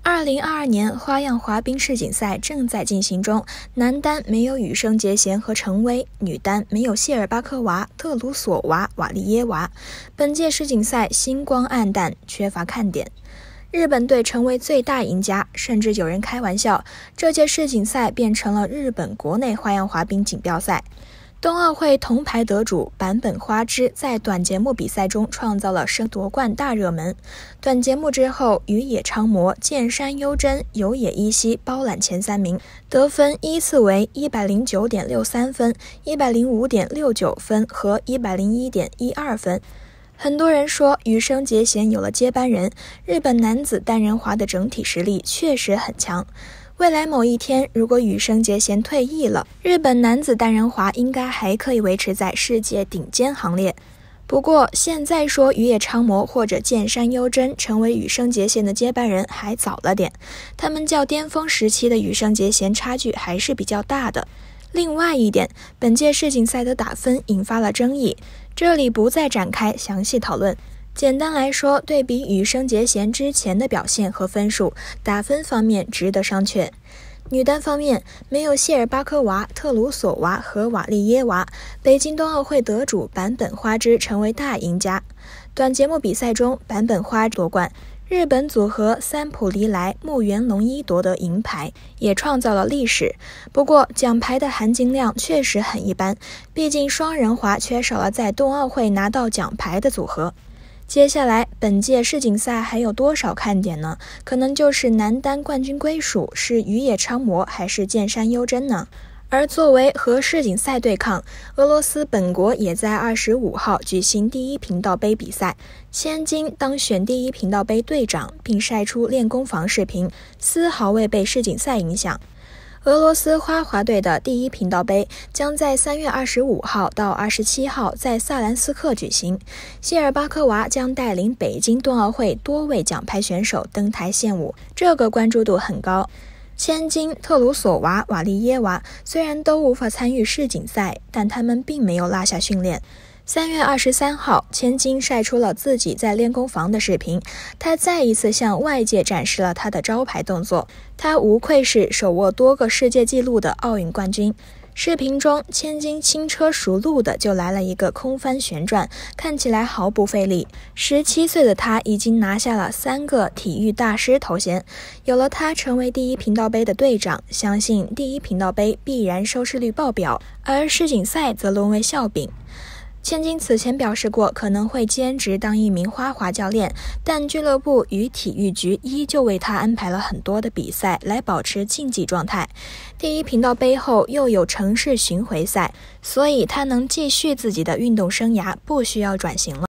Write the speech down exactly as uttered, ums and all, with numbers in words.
二零二二年花样滑冰世锦赛正在进行中，男单没有羽生结弦和陈薇，女单没有谢尔巴科娃、特鲁索娃、瓦利耶娃。本届世锦赛星光黯淡，缺乏看点。日本队成为最大赢家，甚至有人开玩笑，这届世锦赛变成了日本国内花样滑冰锦标赛。冬奥会铜牌得主坂本花织在短节目比赛中创造了争夺冠大热门。短节目之后，羽野昌磨、剑山优真、有野一希包揽前三名，得分依次为 一百零九点六三 分、一百零五点六九 分和 一百零一点一二 分。很多人说羽生结弦有了接班人，日本男子单人滑的整体实力确实很强。未来某一天，如果羽生结弦退役了，日本男子单人滑应该还可以维持在世界顶尖行列。不过现在说羽野昌磨或者剑山优真成为羽生结弦的接班人还早了点，他们较巅峰时期的羽生结弦差距还是比较大的。另外一点，本届世锦赛的打分引发了争议，这里不再展开详细讨论。简单来说，对比羽生结弦之前的表现和分数，打分方面值得商榷。女单方面，没有谢尔巴科娃、特鲁索娃和瓦利耶娃，北京冬奥会得主坂本花织成为大赢家。短节目比赛中，坂本花织夺冠，日本组合三浦梨来、木原龙一夺得银牌，也创造了历史。不过奖牌的含金量确实很一般，毕竟双人滑缺少了在冬奥会拿到奖牌的组合。接下来，本届世锦赛还有多少看点呢？可能就是男单冠军归属是羽野昌磨还是剑山优真呢？而作为和世锦赛对抗，俄罗斯本国也在二十五号举行第一频道杯比赛，千金当选第一频道杯队长，并晒出练功房视频，丝毫未被世锦赛影响。俄罗斯花滑队的第一频道杯将在三月二十五号到二十七号在萨兰斯克举行，谢尔巴科娃将带领北京冬奥会多位奖牌选手登台献舞，这个关注度很高。千金、特鲁索娃、瓦利耶娃虽然都无法参与世锦赛，但他们并没有落下训练。三月二十三号，千金晒出了自己在练功房的视频，她再一次向外界展示了她的招牌动作，她无愧是手握多个世界纪录的奥运冠军。视频中，千金轻车熟路的就来了一个空翻旋转，看起来毫不费力。十七岁的她已经拿下了三个体育大师头衔，有了她成为第一频道杯的队长，相信第一频道杯必然收视率爆表，而世锦赛则沦为笑柄。千金此前表示过可能会兼职当一名花滑教练，但俱乐部与体育局依旧为他安排了很多的比赛来保持竞技状态。第一频道杯后又有城市巡回赛，所以他能继续自己的运动生涯，不需要转型了。